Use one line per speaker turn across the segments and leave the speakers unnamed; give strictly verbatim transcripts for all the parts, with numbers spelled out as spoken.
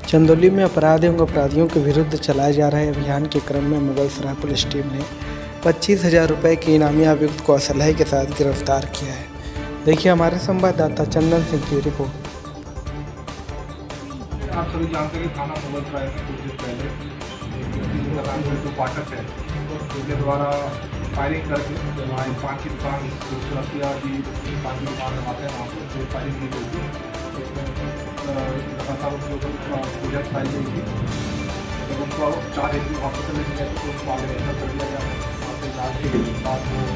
चंदौली में अपराध एवं अपराधियों के विरुद्ध चलाए जा रहे अभियान के क्रम में मुगलसराय पुलिस टीम ने पच्चीस हजार रुपये की इनामी अभियुक्त को असलहे के साथ गिरफ्तार किया है। देखिए हमारे संवाददाता चंदन सिंह की रिपोर्ट।
आप सभी जानते हैं कि थाना मुगलसराय में कुछ दिन पहले जो पाठक है उनके द्वारा फायरिंग करके वहाँ पान की दुकान सुरक्षा की पान की दुकान लगाते हैं वहाँ पर फायरिंग की गई थी। लगातार उनके ऊपर प्रोजेक्ट पाई गई थी। जब उनको चार एक हॉस्पिटल में गए तो उनको आगे रेफर कर दिया गया। वहाँ पर इलाज के बाद वो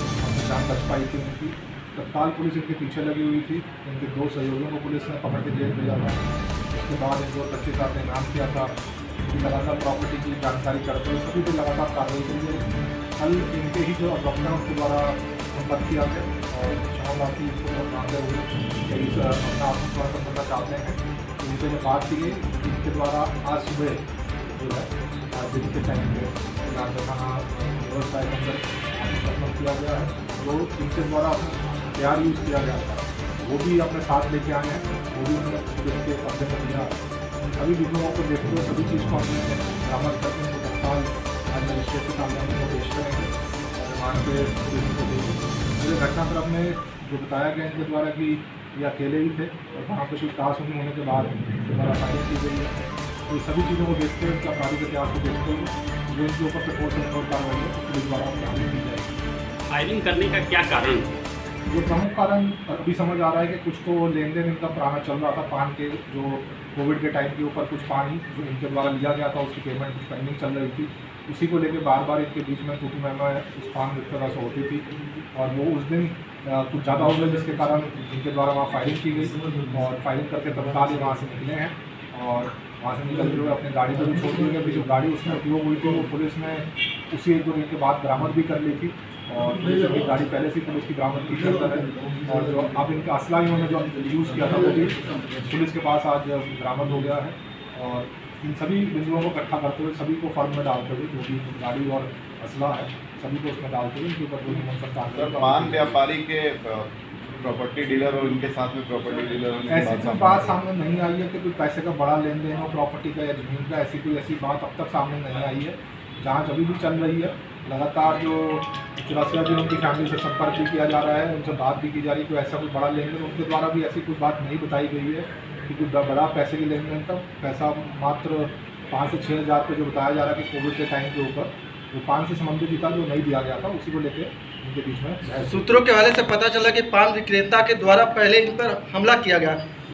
जान बच पाई थी उनकी। तत्काल पुलिस इनके पीछे लगी हुई थी। इनके दो सहयोगियों को पुलिस ने पकड़ के जेल भेजा था। उसके बाद इनको बच्चे साथ ने नाम किया था कि लगातार प्रॉपर्टी की जानकारी करते हुए सभी को लगातार कार्रवाई की गई। कल इनके ही जो अभियुक्त हैं उनके द्वारा संपर्क किया गया और क्षमाप्रार्थी को मांगते हुए कई अपना आत्मसमर्पण करना चाहते हैं। तो उनसे जो बात की गई इनके द्वारा आज सुबह जो है दिन के टाइम में थाना व्यवस्था के अंदर आत्मसमर्पण किया गया है। जो इनके द्वारा हथियार यूज़ किया गया था वो भी अपने साथ लेके आए हैं। वो भी उन्होंने पुलिस के कब्जे में लिया। सभी विधियों को देखते हुए सभी चीज़ को हमने बरामद करके उनको तत्काल आज मजिस्ट्रेट के सामने उनको पेश करेंगे और रिमांड पे पुलिस को देंगे। मुझे घटनाक्रम में जो बताया गया इनके द्वारा कि ये अकेले ही थे और वहाँ पर कुछ टास्क होने के बाद दोबारा फायरिंग की गई है। तो सभी चीज़ों को देखते हुए उनका आपराधिक इतिहास को देखते हुए जो इनके ऊपर सपोर्ट से और कार्रवाई है पुलिस द्वारा कार्रवाई की जाएगी।
फायरिंग करने का क्या कारण?
जो प्रमुख कारण अभी समझ आ रहा है कि कुछ तो लेन देन इनका पुराना चल रहा था। पान के जो कोविड के टाइम के ऊपर कुछ पानी जो इनके द्वारा लिया गया था उसकी पेमेंट कुछ पेंडिंग चल रही थी। उसी को लेकर बार बार इनके बीच में टूटी मैमा उस पान इस तरह से होती थी और वो उस दिन कुछ ज़्यादा हो गया जिसके कारण इनके द्वारा वहाँ फायरिंग की गई और फायरिंग करके तत्काल ये वहाँ से निकले हैं और वहाँ से निकलते हुए अपनी गाड़ी को भी छोड़ दी गई। जो गाड़ी उसमें उपयोग हुई थी वो पुलिस ने उसी एक दो दिन के बाद बरामद भी कर ली थी और पुलिस की गाड़ी पहले से पुलिस की बरामद की करता है और जो अब इनका असला इन्होंने जो यूज़ किया था वो भी पुलिस के पास आज बरामद हो गया है। और इन सभी बिंदुओं को इकट्ठा करते हुए सभी को फर्म में डालते हुए जो भी गाड़ी और असला है सभी को उसमें डालते हुए इनके ऊपर जो सरकार
पान व्यापारी के प्रॉपर्टी डीलर और उनके साथ में प्रॉपर्टी डीलर
ऐसी कोई बात सामने नहीं आई है कि कोई पैसे का बड़ा लेन देन हो प्रॉपर्टी का या जमीन का। ऐसी कोई ऐसी बात अब तक सामने नहीं आई है। जांच अभी भी चल रही है। लगातार जो चौरासी दिन उनकी फैमिली से संपर्क भी किया जा रहा है, उनसे बात भी की जा रही है। कोई ऐसा कोई बड़ा लेन देन उनके द्वारा भी ऐसी कोई बात नहीं बताई गई है कि कोई बड़ा पैसे की लेन देन। तक पैसा मात्र पाँच से छः हज़ार रुपये जो बताया जा रहा है कि कोविड के टाइम के ऊपर वो पान से संबंधित ही था जो नहीं दिया गया था उसी को लेकर उनके बीच में।
सूत्रों के हवाले से पता चला कि पान विक्रेता के द्वारा पहले इन पर हमला किया गया।